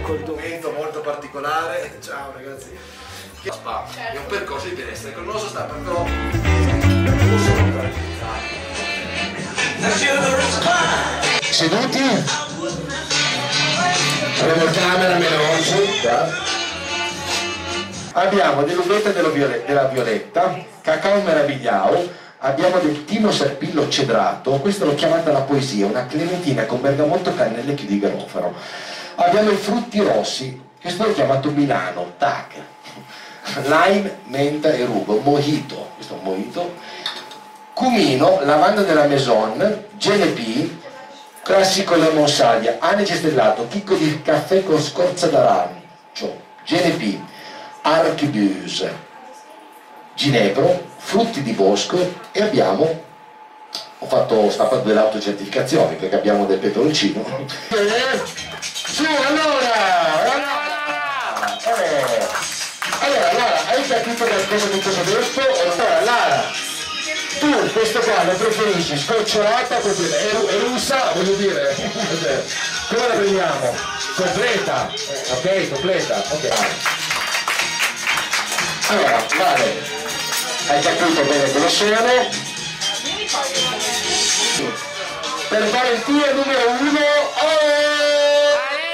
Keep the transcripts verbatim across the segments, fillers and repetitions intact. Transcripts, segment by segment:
un momento molto particolare. Ciao ragazzi. Spa è un percorso di benessere, il nostro sta però seduti, abbiamo il cameraman oggi, abbiamo dell'uvetta della violetta, cacao meravigliao, abbiamo del timo serpillo cedrato, questo l'ho chiamata la poesia, una clementina con bergamotto, cannella e chiodi di garofano, abbiamo i frutti rossi, questo l'ho chiamato Milano, tac, lime, menta e rugo, mojito, questo è un mojito, cumino, lavanda della Maison, genepì, classico lemon salvia, anice stellato, chicco di caffè con scorza d'arancio, genepì, arquebuse, ginepro, frutti di bosco e abbiamo, ho fatto, ho fatto delle autocertificazioni perché abbiamo del peperoncino. Eh, su, allora, allora, eh, allora, Lara, hai capito qualcosa di cosa ho detto? Allora, Lara, tu questo qua lo preferisci scocciolata, è, è russa, voglio dire, come la prendiamo? Completa, ok, completa, ok. Allora, vale, hai capito bene cosa sono? Per Valentina numero uno, oh!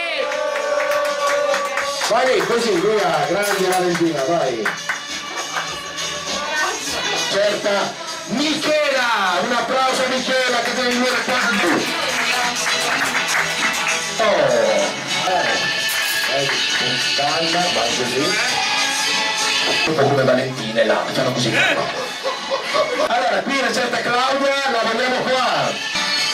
Vai, così, via, grande Valentina, vai. Certa, Michela, un applauso a Michela che deve venire qua. Oh, eh, calma, vai così. Un po' come Valentina e là, facciamo così. Allora, qui la certa Claudia, la vogliamo qua.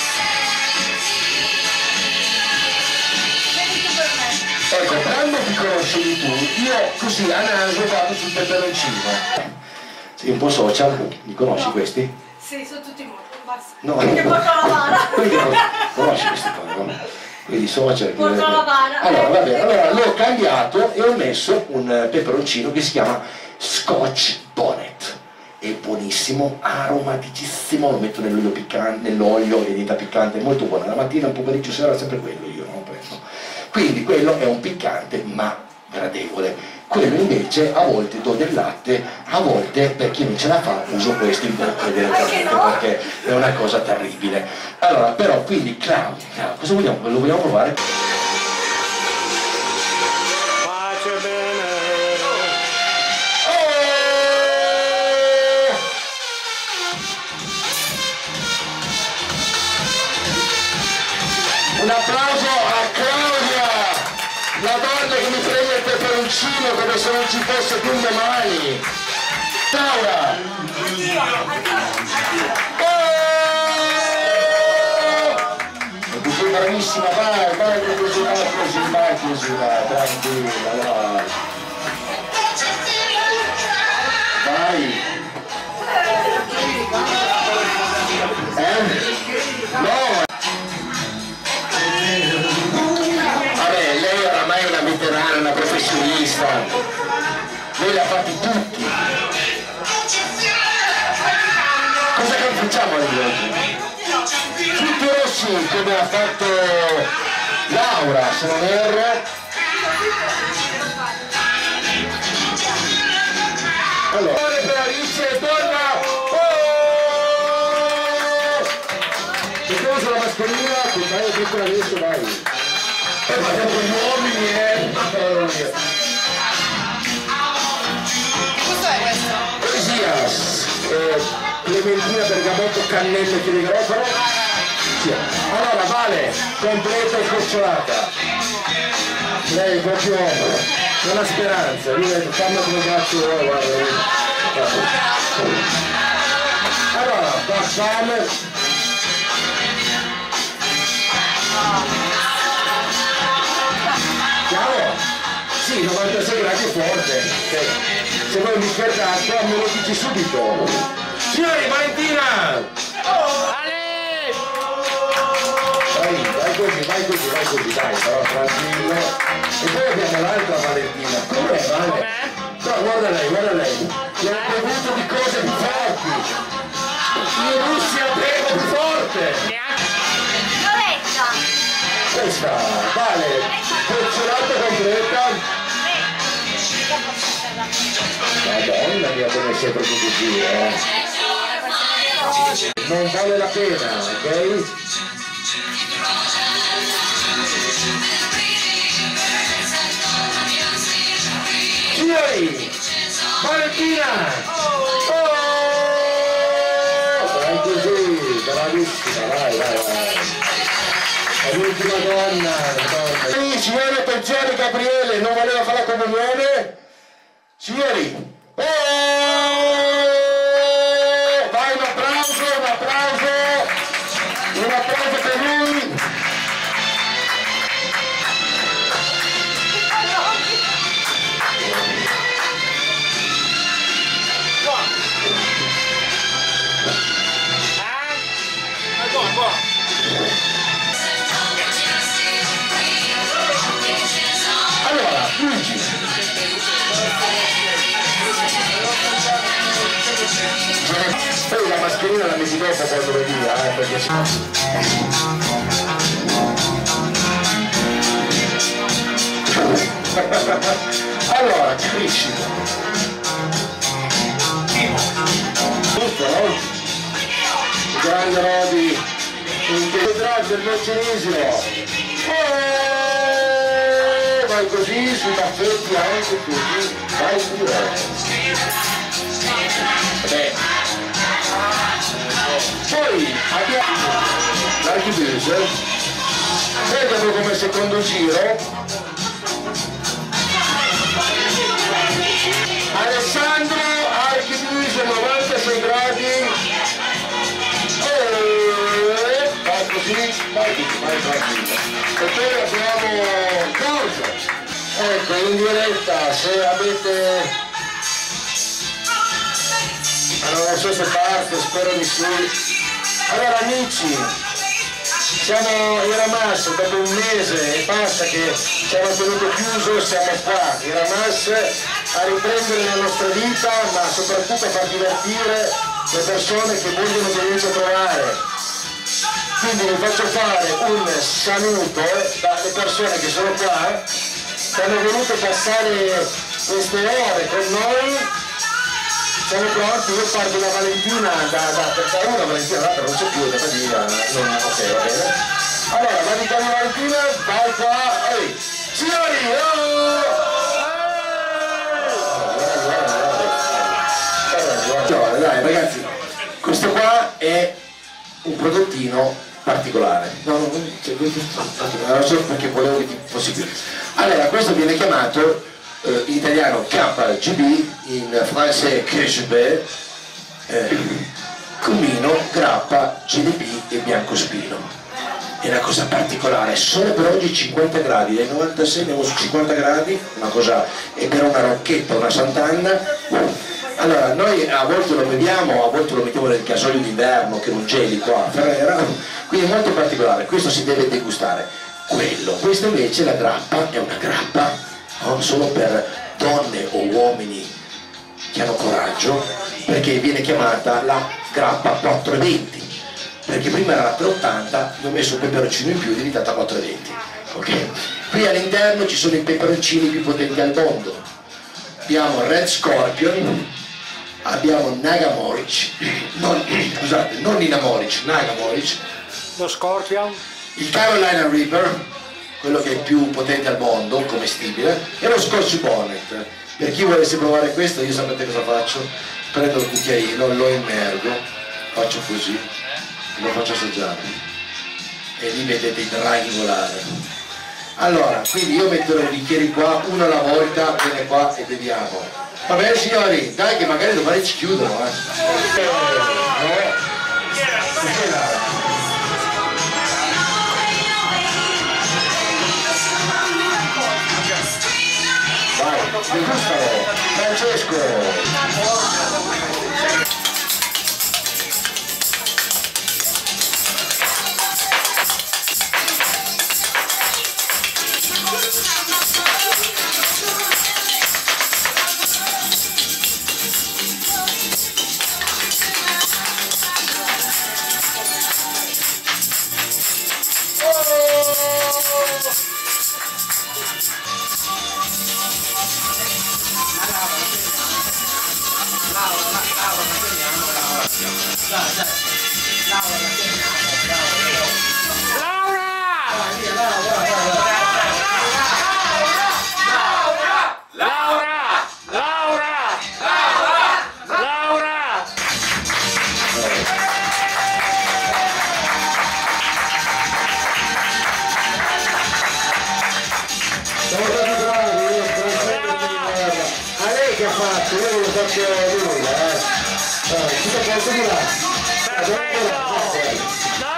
Ecco, quando ti conosci tu, io così a naso vado sul peperoncino. Sei un po' social, li conosci no. Questi? Sì, sono tutti morti, basta. No, perché no. porto la vara. Conosci questi qua, no? Quelli social. Porto la vara. Allora, va bene, allora l'ho cambiato e ho messo un peperoncino che si chiama Scotch Bonnet. È buonissimo, aromaticissimo, lo metto nell'olio piccante, nell'olio e diventa piccante, è molto buono. La mattina, un pomeriggio, sera, sempre quello io non ho preso. Quindi quello è un piccante ma gradevole. Quello invece a volte do del latte, a volte per chi non ce la fa uso questo in bocca direttamente no? Perché è una cosa terribile. Allora però quindi Claudia, Claudia cosa vogliamo? Lo vogliamo provare? Pace bene. Oh! Un applauso a Claudia, la donna che mi prende il peperoncino come se non ci fosse più un domani. Laura! Addio, addio, addio. Oh! Tu sei bravissima, vai, vai così, vai così, vai così, vai, tranquilla, vai. Vai! Eh? No! Una professionista, lei l'ha fatti tutti. Cosa che facciamo oggi? Frutti rossi come ha fatto Laura, se non erro. Allora, per Alice, torna! Oh! Mettiamo sulla mascherina, vai piccola adesso, vai. Eh, ma siamo con gli uomini, eh! Cos'è questo? Poesia! Eh, clementina, bergamotto, cannella e chiodi di garofano. Sì. Allora, Vale, completa e scorciolata. Lei proprio non ha speranza, lui ha detto fammi come cazzo vuoi, guarda. Allora, passame. Chiaro? Sì, novantasei gradi è forte. Se vuoi un bicchiere d'acqua me lo dici subito. Signori, Valentina! Oh! Ale! Vai, vai così, vai così, vai così, dai, però tranquillo. E poi abbiamo l'altra Valentina. Com'è, Vale? No, guarda lei, guarda lei. Ci ha bevuto di cose più forti. In Russia bevo più forte. Violetta! Questa, Vale, colciolato con come sempre così, eh. Non vale la pena, ok? Signori, Valentina! Oh! Vai così, bravissima, vai, vai, vai. È l'ultima donna, donna. Signori, attenzione, Gabriele, non voleva fare la comunione? Signori, oh! Vai, un applauso, un applauso, un applauso per lui. Allora, Luigi. Poi la mascherina la metti dopo quando vai via, eh, perché c'è. Allora, capisci? Giusto, no? Il grande Rodi, in che drag del mecenisimo. Oh, vai così, sui tappeti anche così, vai pure. Beh. Poi abbiamo l'Archibuse, vedono come secondo giro Alessandro Archibuse novantasei gradi e vai così, vai così, vai tranquillo. E poi abbiamo Giorgio, ecco, in diretta, se avete. Allora, non so se parte, spero di sì. Allora amici, siamo in Ramas dopo un mese e basta che ci hanno tenuto chiuso, siamo qua in Ramas a riprendere la nostra vita, ma soprattutto a far divertire le persone che vogliono venirci a trovare. Quindi vi faccio fare un saluto dalle persone che sono qua, che hanno voluto passare queste ore con noi. Siamo pronti, io parto da Valentina, da, da, da una Valentina, l'altra non c'è più, da via, non, ok, va bene. Allora, vadi da Valentina, vai qua, ehi, signori, oh! Allora, dai ragazzi, questo qua è un prodottino particolare, no, no, non so perché volevo che fossi più. Allora, questo viene chiamato Uh, in italiano K G B, in francese K G B, eh, cumino, grappa, G D P e biancospino. È una cosa particolare, solo per oggi cinquanta gradi, dai novantasei andiamo su cinquanta gradi, una cosa, e per una rocchetta, una Sant'Anna. Allora, noi a volte lo beviamo, a volte lo mettiamo nel gasolio d'inverno che non geli qua a Ferrera, quindi è molto particolare, questo si deve degustare. Quello, questa invece la grappa è una grappa, no? Solo per donne o uomini che hanno coraggio, perché viene chiamata la grappa quattro e venti, perché prima era la tre e ottanta, gli ho messo un peperoncino in più, è diventata quattro e venti, ok? Qui all'interno ci sono i peperoncini più potenti al mondo, abbiamo Red Scorpion, abbiamo Nagamoric, non, scusate, non Inamoric, Nagamoric, lo Scorpion, il Carolina Reaper, quello che è più potente al mondo, commestibile, e lo Scotch Bonnet. Per chi volesse provare questo, io sapete cosa faccio? Prendo il cucchiaino, lo immergo, faccio così, lo faccio assaggiare e lì vedete i draghi volare. Allora, quindi io metterò i bicchieri qua, uno alla volta, viene qua e beviamo. Va bene signori, dai che magari domani ci chiudono, eh. eh no? Francesco! Laura, ma Laura, ma teniamo Laura. Dai, dai. Laura, la teniamo, bravo. Laura! Vai, via, Laura, vai, vai, vai. Laura! Laura! Laura! Siamo stati bravi, io sono sempre qui, a lei che ha fatto, io non lo faccio lui, eh. Eh, ci sta quanto di là? Perfetto! No!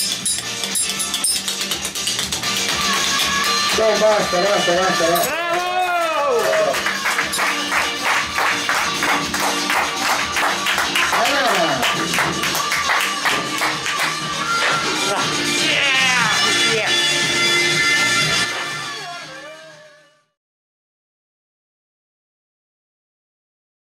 No, basta, basta, basta, basta. Bravo!